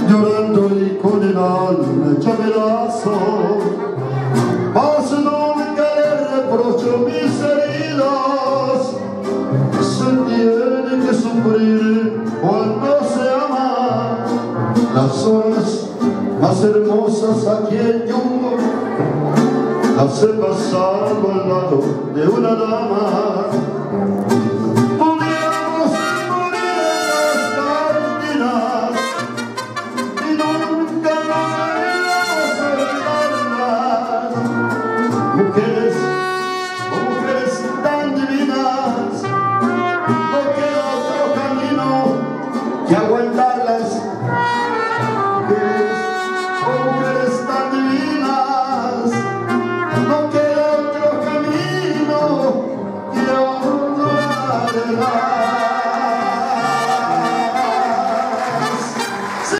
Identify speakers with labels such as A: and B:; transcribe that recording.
A: llorando y con el alma hecha pedazos, mas nunca le reprocho mis heridas. Se tiene que sufrir cuando se ama, las horas más hermosas aquí en Yungo las he pasado al lado de una dama. Podríamos morir en las cantinas y nunca nos íbamos a olvidarlas. Mujeres, mujeres tan divinas, no queda otro camino que aguantarlas.